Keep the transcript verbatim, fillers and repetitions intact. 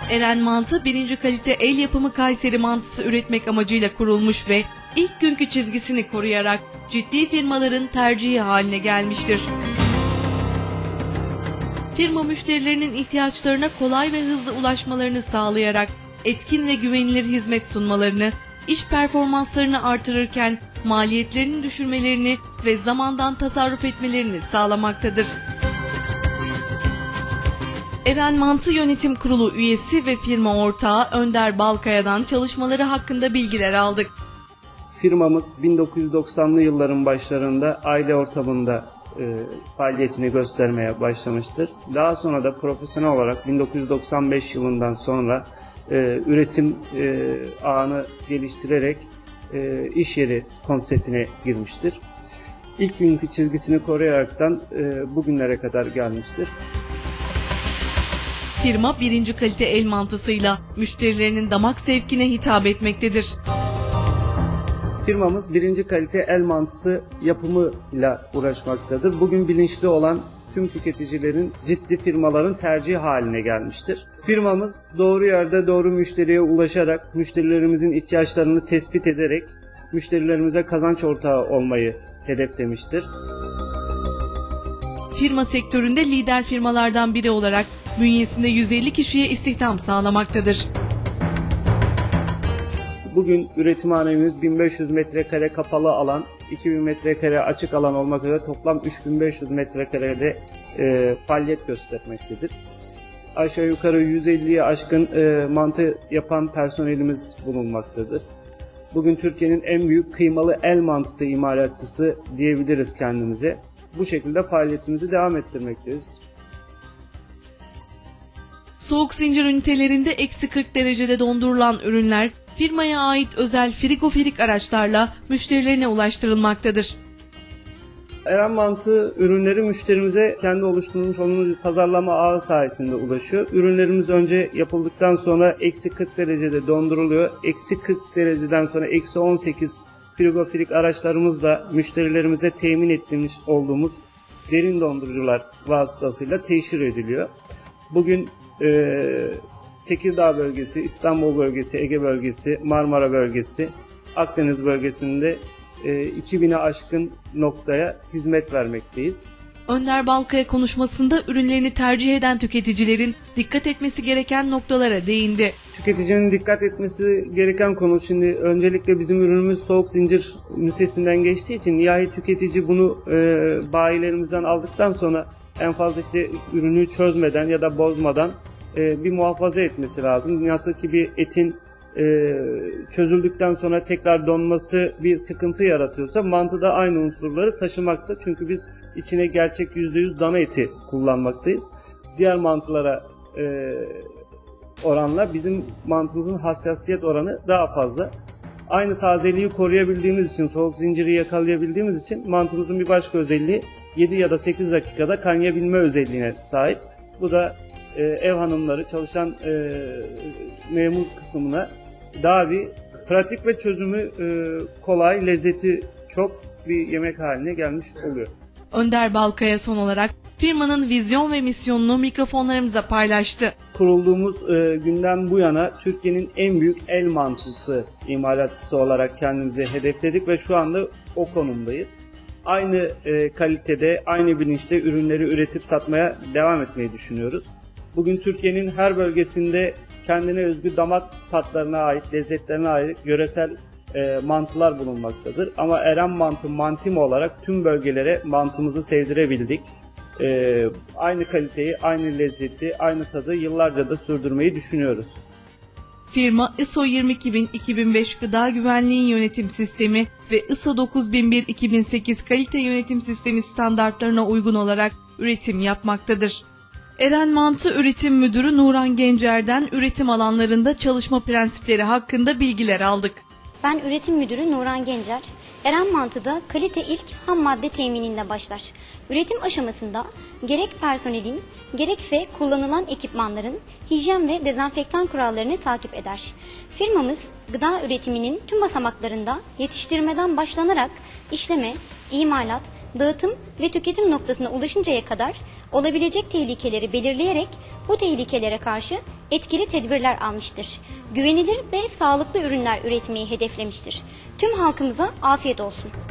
Eren Mantı birinci kalite el yapımı Kayseri mantısı üretmek amacıyla kurulmuş ve ilk günkü çizgisini koruyarak ciddi firmaların tercihi haline gelmiştir. Firma müşterilerinin ihtiyaçlarına kolay ve hızlı ulaşmalarını sağlayarak etkin ve güvenilir hizmet sunmalarını, iş performanslarını artırırken maliyetlerini düşürmelerini ve zamandan tasarruf etmelerini sağlamaktadır. Eren Mantı Yönetim Kurulu üyesi ve firma ortağı Önder Balkaya'dan çalışmaları hakkında bilgiler aldık. Firmamız bin dokuz yüz doksanlı yılların başlarında aile ortamında e, faaliyetini göstermeye başlamıştır. Daha sonra da profesyonel olarak bin dokuz yüz doksan beş yılından sonra e, üretim e, ağını geliştirerek e, iş yeri konseptine girmiştir. İlk günkü çizgisini koruyaraktan e, bugünlere kadar gelmiştir. Firma birinci kalite el mantısıyla müşterilerinin damak zevkine hitap etmektedir. Firmamız birinci kalite el mantısı yapımıyla uğraşmaktadır. Bugün bilinçli olan tüm tüketicilerin, ciddi firmaların tercihi haline gelmiştir. Firmamız doğru yerde doğru müşteriye ulaşarak, müşterilerimizin ihtiyaçlarını tespit ederek müşterilerimize kazanç ortağı olmayı hedeflemiştir. Firma sektöründe lider firmalardan biri olarak bünyesinde yüz elli kişiye istihdam sağlamaktadır. Bugün üretimhanemiz bin beş yüz metrekare kapalı alan, iki bin metrekare açık alan olmak üzere toplam üç bin beş yüz metrekarede e, faaliyet göstermektedir. Aşağı yukarı yüz elliye aşkın e, mantı yapan personelimiz bulunmaktadır. Bugün Türkiye'nin en büyük kıymalı el mantısı imalatçısı diyebiliriz kendimize. Bu şekilde faaliyetimizi devam ettirmekteyiz. Soğuk zincir ünitelerinde eksi kırk derecede dondurulan ürünler firmaya ait özel frigoferik araçlarla müşterilerine ulaştırılmaktadır. Eren Mantı ürünleri müşterimize kendi oluşturmuş olduğumuz bir pazarlama ağı sayesinde ulaşıyor. Ürünlerimiz önce yapıldıktan sonra eksi kırk derecede donduruluyor. Eksi kırk dereceden sonra eksi on sekiz frigoferik araçlarımızla müşterilerimize temin ettiğimiz olduğumuz derin dondurucular vasıtasıyla teşhir ediliyor. Bugün e, Tekirdağ bölgesi, İstanbul bölgesi, Ege bölgesi, Marmara bölgesi, Akdeniz bölgesinde e, iki bine aşkın noktaya hizmet vermekteyiz. Önder Balkaya konuşmasında ürünlerini tercih eden tüketicilerin dikkat etmesi gereken noktalara değindi. Tüketicinin dikkat etmesi gereken konu, şimdi öncelikle bizim ürünümüz soğuk zincir ünitesinden geçtiği için nihai tüketici bunu e, bayilerimizden aldıktan sonra en fazla işte ürünü çözmeden ya da bozmadan e, bir muhafaza etmesi lazım. Nasıl ki bir etin e, çözüldükten sonra tekrar donması bir sıkıntı yaratıyorsa mantı da aynı unsurları taşımakta. Çünkü biz içine gerçek yüzde yüz dana eti kullanmaktayız. Diğer mantılara e, oranla bizim mantımızın hassasiyet oranı daha fazla. Aynı tazeliği koruyabildiğimiz için, soğuk zinciri yakalayabildiğimiz için mantımızın bir başka özelliği yedi ya da sekiz dakikada kaynayabilme özelliğine sahip. Bu da e, ev hanımları, çalışan e, memur kısmına daha bir pratik ve çözümü e, kolay, lezzeti çok bir yemek haline gelmiş oluyor. Önder Balkaya son olarak firmanın vizyon ve misyonunu mikrofonlarımıza paylaştı. Kurulduğumuz e, günden bu yana Türkiye'nin en büyük el mantısı imalatçısı olarak kendimize hedefledik ve şu anda o konumdayız. Aynı e, kalitede, aynı bilinçte ürünleri üretip satmaya devam etmeyi düşünüyoruz. Bugün Türkiye'nin her bölgesinde kendine özgü damak tatlarına ait, lezzetlerine ait yöresel e, mantılar bulunmaktadır. Ama Eren Mantı Mantim olarak tüm bölgelere mantımızı sevdirebildik. E, aynı kaliteyi, aynı lezzeti, aynı tadı yıllarca da sürdürmeyi düşünüyoruz. Firma I S O yirmi iki bin iki bin beş Gıda Güvenliği Yönetim Sistemi ve I S O dokuz bin bir iki bin sekiz Kalite Yönetim Sistemi standartlarına uygun olarak üretim yapmaktadır. Eren Mantı Üretim Müdürü Nuran Gencer'den üretim alanlarında çalışma prensipleri hakkında bilgiler aldık. Ben Üretim Müdürü Nuran Gencer. Eren Mantı'da kalite ilk ham madde temininde başlar. Üretim aşamasında gerek personelin gerekse kullanılan ekipmanların hijyen ve dezenfektan kurallarını takip eder. Firmamız gıda üretiminin tüm basamaklarında yetiştirmeden başlanarak işleme, imalat, dağıtım ve tüketim noktasına ulaşıncaya kadar olabilecek tehlikeleri belirleyerek bu tehlikelere karşı etkili tedbirler almıştır. Güvenilir ve sağlıklı ürünler üretmeyi hedeflemiştir. Tüm halkımıza afiyet olsun.